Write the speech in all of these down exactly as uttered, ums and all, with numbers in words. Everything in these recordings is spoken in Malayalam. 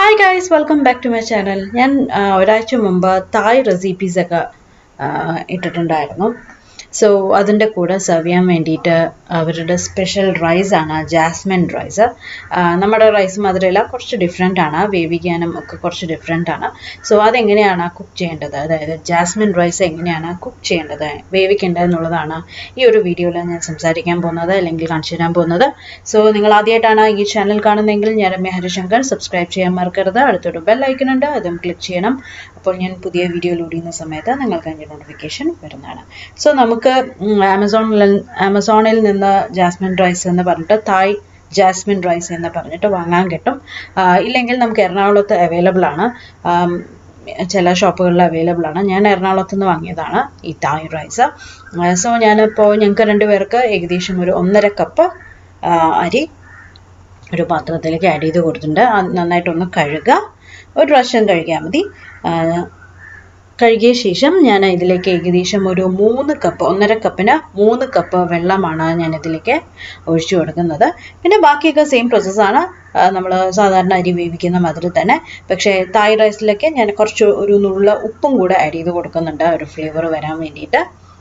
Hi guys, welcome back to my channel. ഞാൻ ഒരാഴ്ച മുമ്പ് തായ് റെസിപ്പീസ് ഒക്കെ ഇട്ടിട്ടുണ്ടായിരുന്നു. സോ അതിൻ്റെ കൂടെ സെർവ് ചെയ്യാൻ വേണ്ടിയിട്ട് അവരുടെ സ്പെഷ്യൽ റൈസ് ആണ് ജാസ്മിൻ റൈസ്. നമ്മുടെ റൈസ് മാതിരിയല്ല, കുറച്ച് ഡിഫറെൻ്റ് ആണ്, വേവിക്കാനും ഒക്കെ കുറച്ച് ഡിഫറെൻ്റ് ആണ്. സോ അതെങ്ങനെയാണ് കുക്ക് ചെയ്യേണ്ടത്, അതായത് ജാസ്മിൻ റൈസ് എങ്ങനെയാണ് കുക്ക് ചെയ്യേണ്ടത്, വേവിക്കേണ്ടത് എന്നുള്ളതാണ് ഈ ഒരു വീഡിയോയിൽ ഞാൻ സംസാരിക്കാൻ പോകുന്നത്, അല്ലെങ്കിൽ കാണിച്ചു തരാൻ പോകുന്നത്. സോ നിങ്ങൾ ആദ്യമായിട്ടാണ് ഈ ചാനൽ കാണുന്നതെങ്കിൽ ഞാൻ രമ്യ ഹരിശങ്കർ, സബ്സ്ക്രൈബ് ചെയ്യാൻ മറക്കരുത്. അടുത്തൊരു ബെൽ ഐക്കൺ ഉണ്ട്, അതും ക്ലിക്ക് ചെയ്യണം. അപ്പോൾ ഞാൻ പുതിയ വീഡിയോ ലോഡ് ചെയ്യുന്ന സമയത്ത് നിങ്ങൾക്ക് അതിൻ്റെ നോട്ടിഫിക്കേഷൻ വരുന്നതാണ്. സോ നമുക്ക് ആമസോണിൽ ആമസോണിൽ നിന്ന് ജാസ്മിൻ റൈസ് എന്ന് പറഞ്ഞിട്ട് തായ് ജാസ്മിൻ റൈസ് എന്ന് പറഞ്ഞിട്ട് വാങ്ങാൻ കിട്ടും. ഇല്ലെങ്കിൽ നമുക്ക് എറണാകുളത്ത് അവൈലബിൾ ആണ്, ചില ഷോപ്പുകളിൽ അവൈലബിൾ ആണ്. ഞാൻ എറണാകുളത്ത് നിന്ന് വാങ്ങിയതാണ് ഈ തായ് റൈസ്. സോ ഞാനിപ്പോൾ ഞങ്ങൾക്ക് രണ്ടുപേർക്ക് ഏകദേശം ഒരു ഒന്നര കപ്പ് അരി ഒരു പാത്രത്തിലേക്ക് ആഡ് ചെയ്ത് കൊടുത്തിട്ടുണ്ട്. നന്നായിട്ടൊന്ന് കഴുകുക, ഒരു പ്രാവശ്യം കഴുകിയാൽ മതി. കഴുകിയ ശേഷം ഞാൻ ഇതിലേക്ക് ഏകദേശം ഒരു മൂന്ന് കപ്പ് ഒന്നര കപ്പിന് മൂന്ന് കപ്പ് വെള്ളമാണ് ഞാൻ ഇതിലേക്ക് ഒഴിച്ചു കൊടുക്കുന്നത്. പിന്നെ ബാക്കിയൊക്കെ സെയിം പ്രോസസ്സാണ്, നമ്മൾ സാധാരണ അരി വേവിക്കുന്ന മാതിരി തന്നെ. പക്ഷേ തായ് റൈസിലേക്ക് ഞാൻ കുറച്ച് ഒരു നുള്ള ഉപ്പും കൂടെ ആഡ് ചെയ്ത് കൊടുക്കുന്നുണ്ട്, ഒരു ഫ്ലേവർ വരാൻ വേണ്ടിയിട്ട്.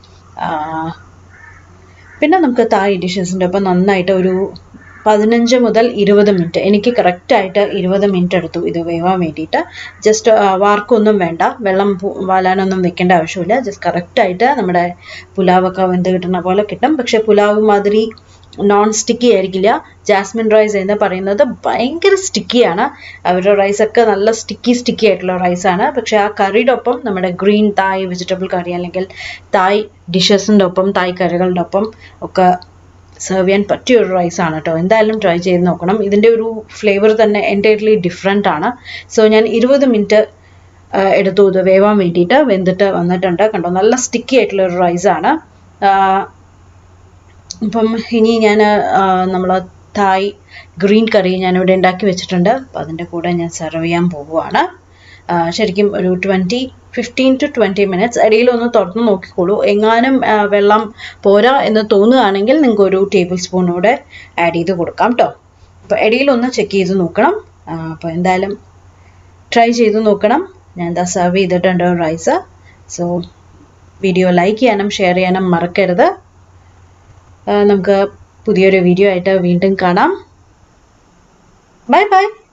പിന്നെ നമുക്ക് തായ് ഡിഷസിൻ്റെ ഒപ്പം നന്നായിട്ട് ഒരു പതിനഞ്ച് മുതൽ ഇരുപത് മിനിറ്റ്, എനിക്ക് കറക്റ്റായിട്ട് ഇരുപത് മിനിറ്റ് എടുത്തു ഇത് വേവാൻ വേണ്ടിയിട്ട്. ജസ്റ്റ് വാർക്കൊന്നും വേണ്ട, വെള്ളം വാലാനൊന്നും വെക്കേണ്ട ആവശ്യമില്ല. ജസ്റ്റ് കറക്റ്റായിട്ട് നമ്മുടെ പുലാവൊക്കെ വെന്ത് കിട്ടുന്ന പോലെ കിട്ടും. പക്ഷേ പുലാവ് മാതിരി നോൺ സ്റ്റിക്കി ആയിരിക്കില്ല. ജാസ്മിൻ റൈസ് എന്ന് പറയുന്നത് ഭയങ്കര സ്റ്റിക്കിയാണ്. അവരുടെ റൈസൊക്കെ നല്ല സ്റ്റിക്കി സ്റ്റിക്കി ആയിട്ടുള്ള റൈസാണ്. പക്ഷേ ആ കറിയുടെ ഒപ്പം നമ്മുടെ ഗ്രീൻ തായ് വെജിറ്റബിൾ കറി അല്ലെങ്കിൽ തായ് ഡിഷസിൻ്റെ ഒപ്പം തായ് കറികളുടെ ഒപ്പം ഒക്കെ സെർവ് ചെയ്യാൻ പറ്റിയ ഒരു റൈസാണ് കേട്ടോ. എന്തായാലും ട്രൈ ചെയ്ത് നോക്കണം. ഇതിൻ്റെ ഒരു ഫ്ലേവർ തന്നെ എൻറ്റയർലി ഡിഫറെൻ്റ് ആണ്. സോ ഞാൻ ഇരുപത് മിനിറ്റ് എടുത്തു ഇത് വേവാൻ വേണ്ടിയിട്ട്. വെന്തിട്ട് വന്നിട്ടുണ്ട്, കണ്ടോ, നല്ല സ്റ്റിക്കി ആയിട്ടുള്ള ഒരു റൈസാണ്. ഇപ്പം ഇനി ഞാൻ നമ്മൾ തായ് ഗ്രീൻ കറി ഞാനിവിടെ ഉണ്ടാക്കി വെച്ചിട്ടുണ്ട്. അപ്പം അതിൻ്റെ കൂടെ ഞാൻ സെർവ് ചെയ്യാൻ പോവുകയാണ്. ശരിക്കും ഒരു twenty fifteen to twenty minutes ഇടയിലൊന്ന് തുറന്ന് നോക്കിക്കോളൂ. എങ്ങാനും വെള്ളം പോരാ എന്ന് തോന്നുകയാണെങ്കിൽ നിങ്ങൾക്ക് ഒരു ടേബിൾ സ്പൂണൂടെ ആഡ് ചെയ്ത് കൊടുക്കാം കേട്ടോ. അപ്പോൾ ഇടയിലൊന്ന് ചെക്ക് ചെയ്ത് നോക്കണം. അപ്പോൾ എന്തായാലും ട്രൈ ചെയ്ത് നോക്കണം. ഞാൻ എന്താ സെർവ് ചെയ്തിട്ടുണ്ട് റൈസ്. സോ വീഡിയോ ലൈക്ക് ചെയ്യാനും ഷെയർ ചെയ്യാനും മറക്കരുത്. നമുക്ക് പുതിയൊരു വീഡിയോ ആയിട്ട് വീണ്ടും കാണാം. Bye by.